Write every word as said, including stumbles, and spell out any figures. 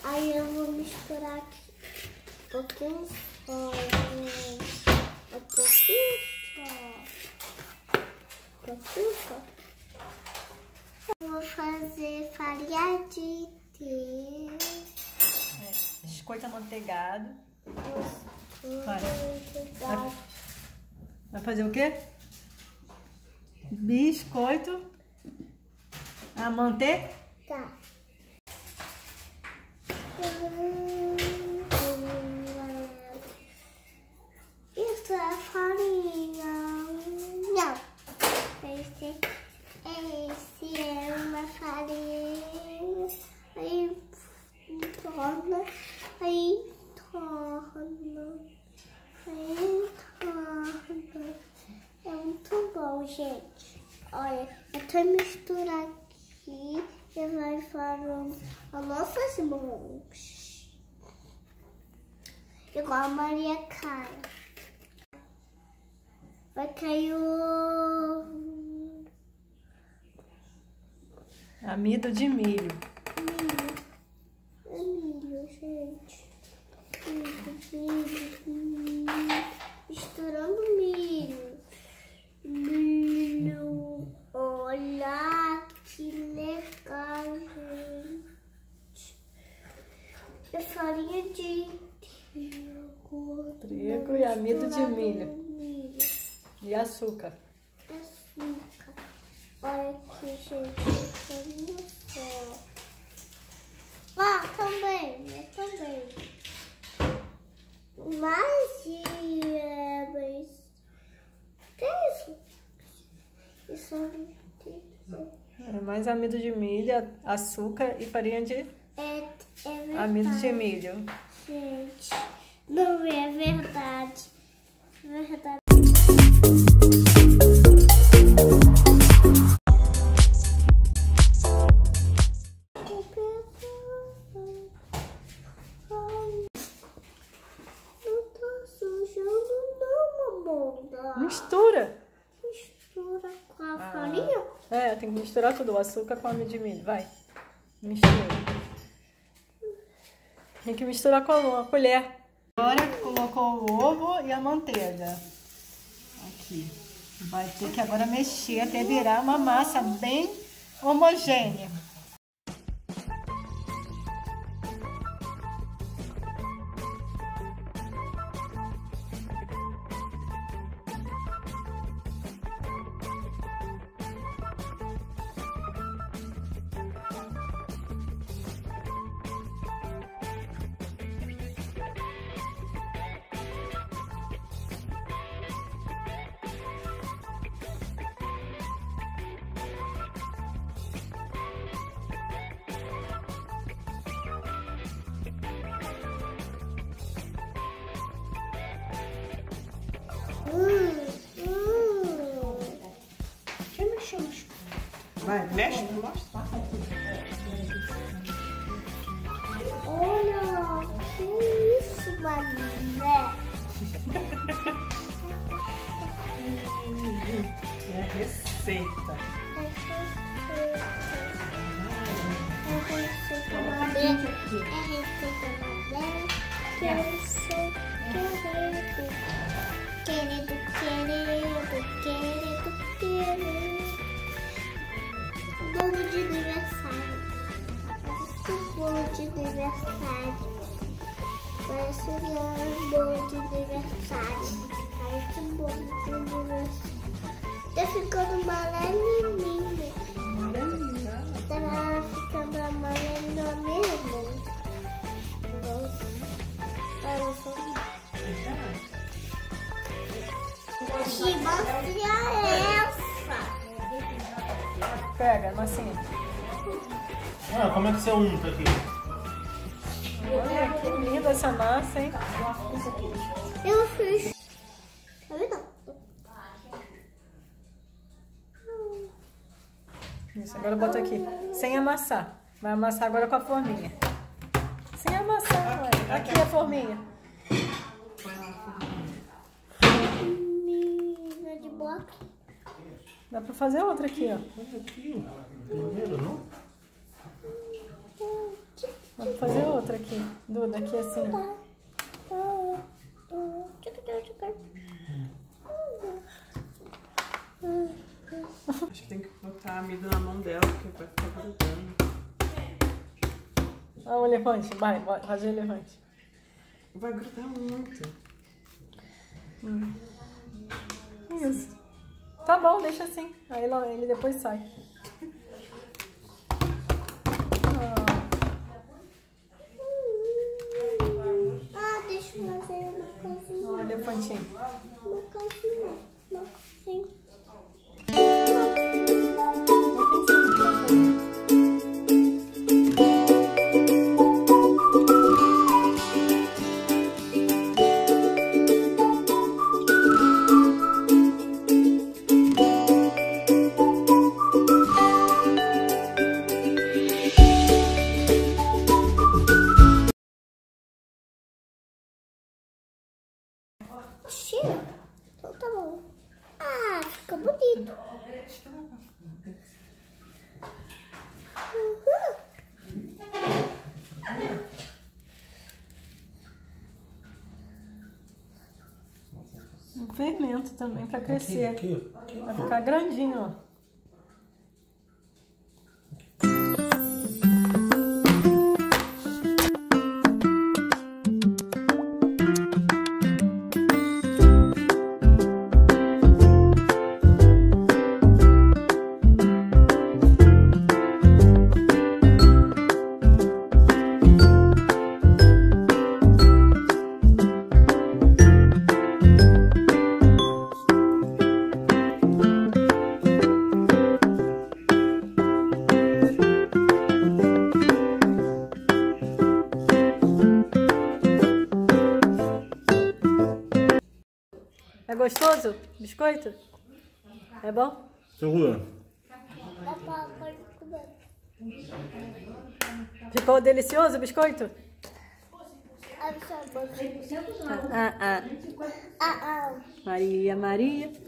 Aí eu vou misturar aqui. Um pouquinho só. Um pouquinho só. Um pouquinho só. Eu vou fazer farinha de trigo. É, biscoito amanteigado. Vai. Vai. Vai fazer o quê? Biscoito amanteigado. Tá. Isso é farinha. Não. Esse, esse é uma farinha. Aí torna. Aí torna. Aí torna. É muito bom, gente. Olha, até misturar aqui e vai falando as nossas mãos. Igual a Maria cai. Vai cair o Amido de milho. milho. É milho, gente. Milho, milho, milho. Misturando milho. Milho. Olha que legal, gente. É farinha de trigo. Trigo e amido de milho. milho. E açúcar. Açúcar. Olha aqui, gente. Olha só. Ah, também, né? Também. Magia, mas... O que é isso? Isso é... É mais amido de milho, açúcar e farinha de É, é verdade. amido de milho. Gente, não é verdade. É verdade. Mistura. Mistura com a ah. farinha? É, tem que misturar tudo, o açúcar com o amido de milho. Vai. Mistura. Tem que misturar com a colher. Agora colocou o ovo e a manteiga. Aqui. Vai ter que agora mexer até virar uma massa bem homogênea. Hum, hum. Deixa eu mexer, mexer. Vai, mexe, mostra. Olha, que isso, mané? É a receita. É receita mané. É receita mané. Quero querido. Querido, querido, querido, querido. Bolo de aniversário. Parece bolo de aniversário. Parece um bolo de aniversário. Parece um bolo de aniversário. Tá ficando amarelinha. Tá ficando amarelinha mesmo. Parece um... Que massinha é essa? Pega a massinha. Ah, como é que você unta aqui? Olha que linda essa massa, hein? Eu fiz. Tá vendo? Isso, agora bota aqui. Sem amassar. Vai amassar agora com a forminha. Sem amassar, ué. Aqui a forminha. Menina de boca. Dá pra fazer outra aqui, ó. Olha aqui, primeiro, não? Vamos fazer outra aqui. Duda, aqui assim. Acho que tem que botar a amido na mão dela, porque vai ficar grudando. Ah, o elefante. Vai, vai fazer o elefante. Vai grudar muito. Hum. Isso. Tá bom, deixa assim. Aí ele depois sai. Ah, deixa eu fazer uma coisinha. Olha o elefantinho. Uma coisinha. Uma coisinha. Cheira. Então tá bom. Ah, fica bonito. Um fermento também pra crescer. Aqui, aqui. Vai ficar grandinho, ó. É gostoso? Biscoito? É bom? Segura. Papá, pode comer. Ficou delicioso o biscoito? Abre sua boca. Ah, ah. Ah, ah. Maria, Maria.